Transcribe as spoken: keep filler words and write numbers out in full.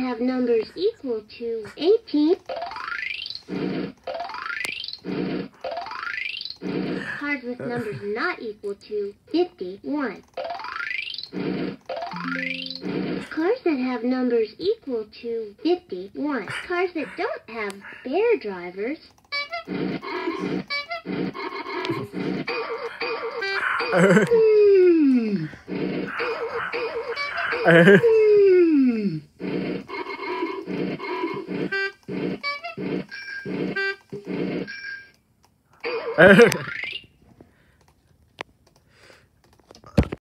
have numbers equal to eighteen. Cars with numbers not equal to fifty-one. Cars that have numbers equal to fifty-one. Cars that don't have bear drivers. Hmm. Hmm.